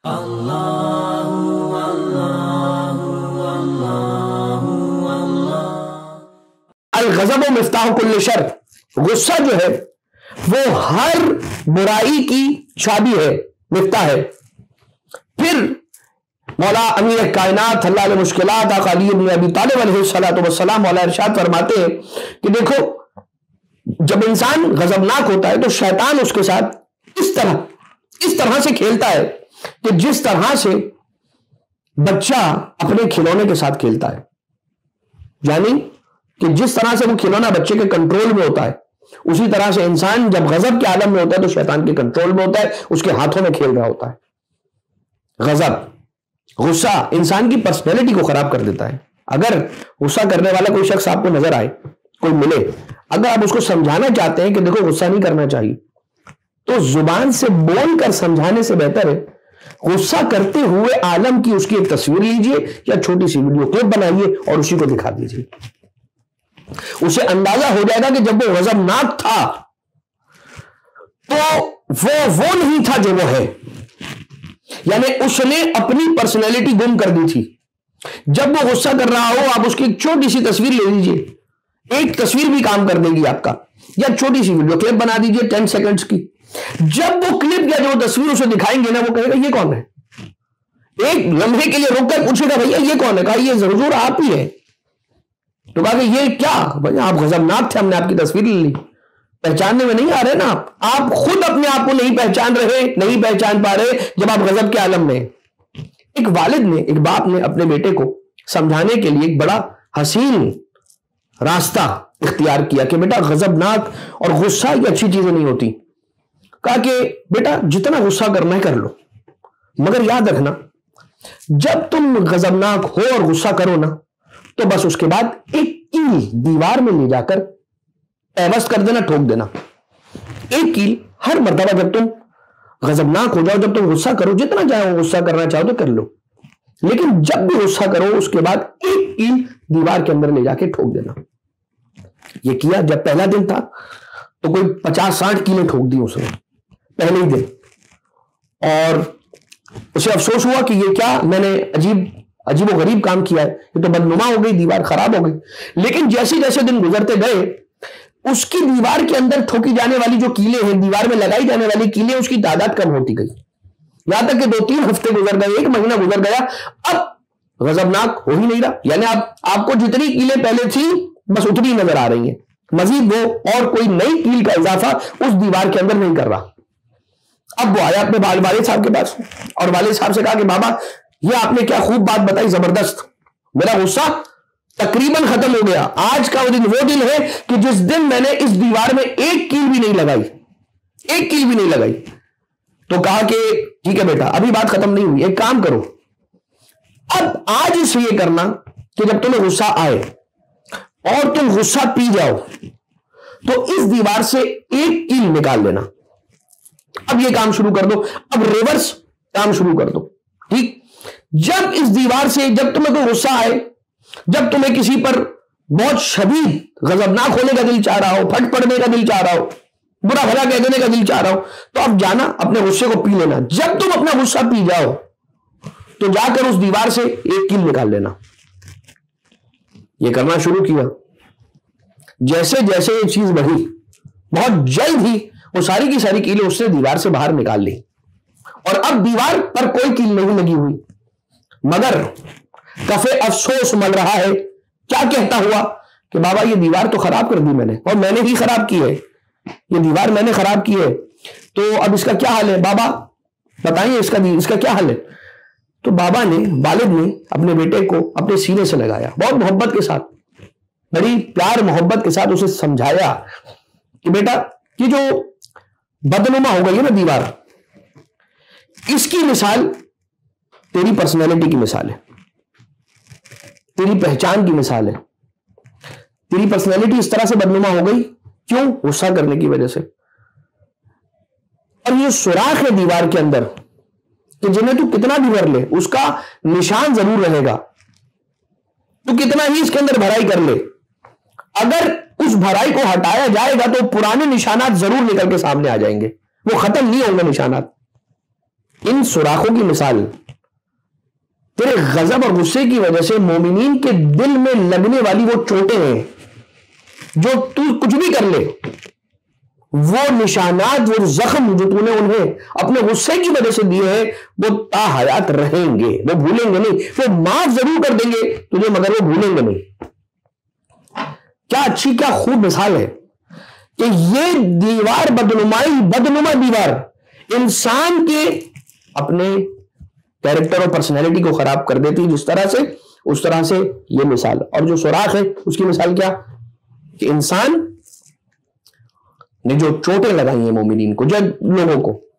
الغضب مفتاح کل شر، غصہ جو ہے وہ ہر برائی کی چابی ہے، مفتاح ہے۔ پھر مولا امیر کائنات حل المشکلات آقا علی بن ابی طالب علیہ الصلوۃ والسلام مولا ارشاد فرماتے ہیں کہ دیکھو جب انسان غضبناک ہوتا ہے تو شیطان اس کے ساتھ اس طرح سے کھیلتا ہے کہ جس طرح سے بچہ اپنے کھلونے کے ساتھ کھیلتا ہے، یعنی کہ جس طرح سے وہ کھلونا بچے کے کنٹرول میں ہوتا ہے، اسی طرح سے انسان جب غضب کے عالم میں ہوتا ہے تو شیطان کے کنٹرول میں ہوتا ہے، اس کے ہاتھوں میں کھیل رہا ہوتا ہے۔ غضب، غصہ انسان کی پرسنالٹی کو خراب کر دیتا ہے۔ اگر غصہ کرنے والا کوئی شخص آپ کو نظر آئے، کوئی ملے، اگر آپ اس کو سمجھانا چاہتے ہیں کہ دیکھو غصہ نہیں کرنا چاہیے، تو زبان سے بول کر سمجھانے سے بہتر ہے غصہ کرتے ہوئے عالم کی اس کی ایک تصویر لیجئے یا چھوٹی سی ویڈیو کلپ بنائیے اور اسی کو دکھا دیجئے۔ اسے اندازہ ہو جائے گا کہ جب وہ غضبناک تھا تو وہ نہیں تھا جو وہ ہے، یعنی اس نے اپنی پرسنالٹی گم کر دی تھی۔ جب وہ غصہ کر رہا ہو آپ اس کی ایک چھوٹی سی تصویر لے لیجئے، ایک تصویر بھی کام کر دے گی آپ کا، یا چھوٹی سی ویڈیو کلپ بنا دیجئے 10 سیکنڈز کی۔ جب وہ کلپ یا جو تصویر اسے دکھائیں گے نا، وہ کہے گا یہ کون ہے؟ ایک لمحے کے لیے رک کر پوچھے گا بھیا یہ کون ہے؟ کہا یہ حضور آپ ہی ہے۔ تو کہا کہ یہ کیا؟ بھیا آپ غضبناک تھے، ہم نے آپ کی تصویر لے لی۔ پہچاننے میں نہیں آ رہے نا آپ خود اپنے آپ کو نہیں پہچان رہے، نہیں پہچان پا رہے جب آپ غضب کے عالم میں۔ ایک والد نے، ایک باپ نے اپنے بیٹے کو سمجھانے کے لیے ایک بڑا حسین راستہ اختیار کیا کہ بیٹا غضبناک اور غصہ یہ اچھی چیزیں نہیں ہوتی۔ کہا کہ بیٹا جتنا غصہ کرنا ہے کر لو، مگر یاد رکھنا جب تم غضبناک ہو اور غصہ کرو نا تو بس اس کے بعد ایک کیل دیوار میں لے جا کر پیوست کر دینا، ٹھوک دینا۔ ایک کیل ہر مرتبہ جب تم غضبناک ہو جاؤ، جب تم غصہ کرو، جتنا چاہو غصہ کرنا چاہو تو کر لو، لیکن جب بھی غصہ کرو اس کے بعد ایک کیل دیوار کے اندر لے جا کے ٹھوک دینا۔ یہ کیا، جب پہلا دن تھا تو کوئی 50-60 کیلیں ٹھوک دی اس نے پہلے ہی دن، اور اسے افسوس ہوا کہ یہ کیا میں نے عجیب و غریب کام کیا ہے، یہ تو بدنما ہو گئی، دیوار خراب ہو گئی۔ لیکن جیسے جیسے دن گزرتے گئے اس کی دیوار کے اندر ٹھوکی جانے والی جو کیلیں ہیں، دیوار میں لگائی جانے والی کیلیں، اس کی تعداد کم ہوتی گئی، یہاں تک کہ 2-3 ہفتے گزر گئے، 1 مہینہ گزر گیا، اب غضبناک ہو ہی نہیں رہا۔ یعنی آپ کو جتنی کیلیں پہلے تھی بس اتنی نظر آ رہی ہیں، مزید وہ اور کوئی نئی کیل کا اضافہ اس دیوار کے اندر نہیں کر رہا۔ اب وہ آیا اپنے والد صاحب کے پاس اور والد صاحب سے کہا کہ بابا یہ آپ نے کیا خوب بات بتائی، زبردست، میرا غصہ تقریباً ختم ہو گیا۔ آج کا وہ دن ہے کہ جس دن میں نے اس دیوار میں ایک کیل بھی نہیں لگائی، ایک کیل بھی نہیں لگائی۔ تو کہا کہ ٹھیک ہے بیٹا ابھی بات ختم نہیں ہوئی، ایک کام کرو، اب آج سے یہ کرنا کہ جب تمہیں غصہ آئے اور تم غصہ پی جاؤ تو اس دیوار سے ایک کیل نکال لینا، اب یہ کام شروع کر دو، اب ریورس کام شروع کر دو، ٹھیک؟ جب اس دیوار سے جب تمہیں کوئی غصہ آئے، جب تمہیں کسی پر بہت شدید غضبناک ہونے کا دل چاہ رہا ہو، پھٹ پڑنے کا دل چاہ رہا ہو، برا بھلا کہہ دینے کا دل چاہ رہا ہو، تو اب جانا اپنے غصے کو پی لینا۔ جب تم اپنا غصہ پی جاؤ تو جا کر اس دیوار سے ایک کیل نکال لینا۔ یہ کرنا شروع کیا، جیسے جیسے یہ چیز بڑھی بہت جلد ہی وہ ساری کی ساری کیلیں اس نے دیوار سے باہر نکال لی، اور اب دیوار پر کوئی کیل نہیں لگی ہوئی، مگر کفے افسوس مل رہا ہے۔ کیا کہتا ہوا کہ بابا یہ دیوار تو خراب کر دی میں نے، اور میں نے ہی خراب کی ہے، یہ دیوار میں نے خراب کی ہے، تو اب اس کا کیا حل ہے بابا بتائیے، اس کا کیا حل ہے؟ تو بابا نے، والد نے اپنے بیٹے کو اپنے سینے سے لگایا، بہت محبت کے ساتھ، بڑی پیار محبت کے ساتھ اسے سمجھایا کہ بیٹا یہ جو بدنما ہو گئی ہے نا دیوار، اس کی مثال تیری پرسنالٹی کی مثال ہے، تیری پہچان کی مثال ہے۔ تیری پرسنالٹی اس طرح سے بدنما ہو گئی، کیوں؟ غصہ کرنے کی وجہ سے۔ اور یہ سوراخ ہے دیوار کے اندر کہ جنہیں تو کتنا بھی بھر لے اس کا نشان ضرور رہے گا، تو کتنا ہی اس کے اندر بھرائی کر لے، اگر اس بھرائی کو ہٹایا جائے گا تو پرانے نشانات ضرور نکل کے سامنے آ جائیں گے، وہ ختم نہیں ہوں گے نشانات۔ ان سوراخوں کی مثال تیرے غضب اور غصے کی وجہ سے مومنین کے دل میں لگنے والی وہ چوٹیں ہیں جو تو کچھ بھی کر لے، وہ نشانات، وہ زخم جو تو نے انہیں اپنے غصے کی وجہ سے دیے ہیں، وہ تا حیات رہیں گے، وہ بھولیں گے نہیں، وہ معاف ضرور کر دیں گے تجھے مگر وہ بھولیں گے نہیں۔ کیا اچھی کیا خوب مثال ہے کہ یہ دیوار بدنما دیوار انسان کے اپنے کیریکٹر اور پرسنالٹی کو خراب کر دیتی، جس طرح سے اس طرح سے یہ مثال۔ اور جو سوراخ ہے اس کی مثال کیا کہ انسان نے جو چوٹیں لگائی ہیں مومنین کو، جب لوگوں کو،